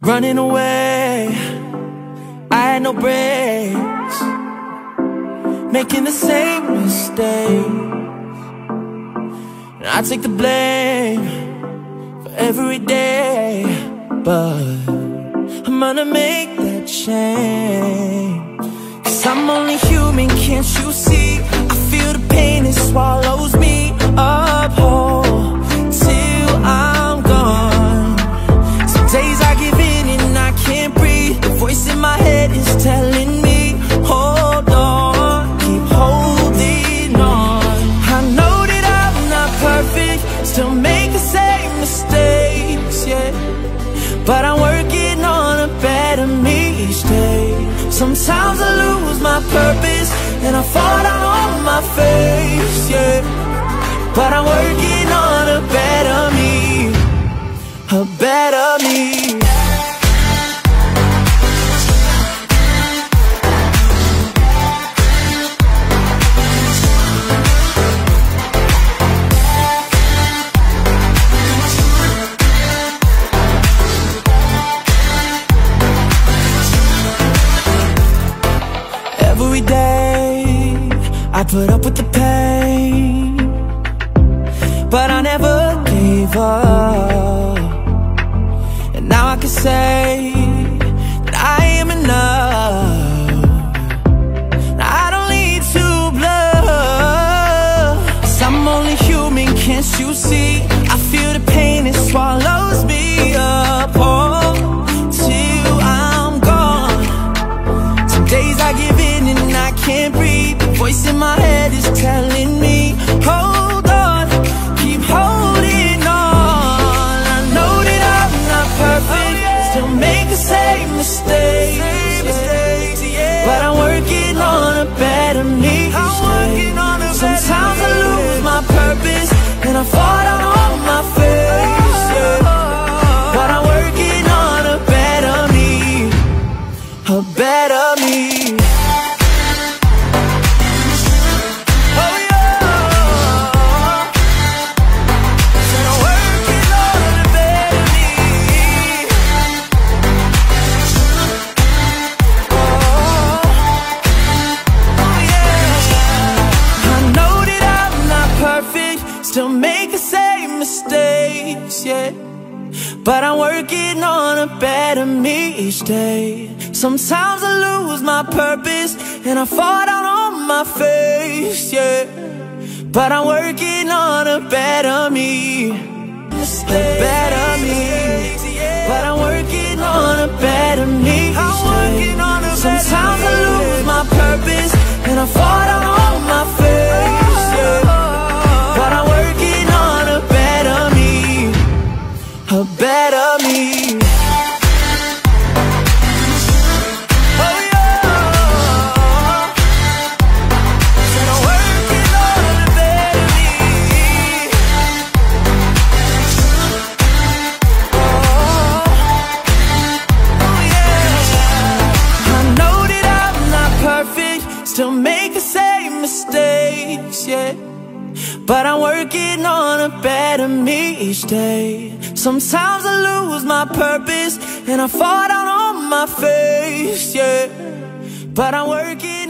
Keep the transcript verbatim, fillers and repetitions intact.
Running away, I had no brakes, making the same mistake. And I take the blame for every day, but I'm gonna make that change. Cause I'm only human, can't you see? I feel the pain, it swallows me up whole till I'm gone. Some days I give in and I can't breathe. The voice in my head is telling me, hold on, keep holding on. I know that I'm not perfect, still make the same mistakes, yeah, but I'm working on a better me each day. Sometimes I lose my purpose and I fall down on my face, yeah, but I'm working on a better me, a better me. Every day I put up with the pain, but I never gave up. And now I can say that I am enough. I don't need to bluff, 'cause I'm only human, can't you see? I feel the pain, it swallows me up, oh, till I'm gone. Some days I give in and I can't breathe. The voice in my head is telling me, hold on, keep holding on. I know that I'm not perfect, still make the same mistakes, yeah, but I'm working on a better me each day. Sometimes I lose my purpose and I fall down on my face, yeah, but I'm working on a better me, a better me. Still make the same mistakes, yeah, but I'm working on a better me each day. Sometimes I lose my purpose and I fall down on my face, yeah, but I'm working on a better me, a better me, but I'm working on a better me each day. Sometimes I lose my purpose and I fall down on my face, yeah, but I'm working on a better me, a better me. Oh yeah, said I'm working on a better me. Oh, oh yeah. I know that I'm not perfect, still make the same mistakes, yeah, but I'm working on a better me each day. Sometimes I lose my purpose and I fall down on my face, yeah, but I'm working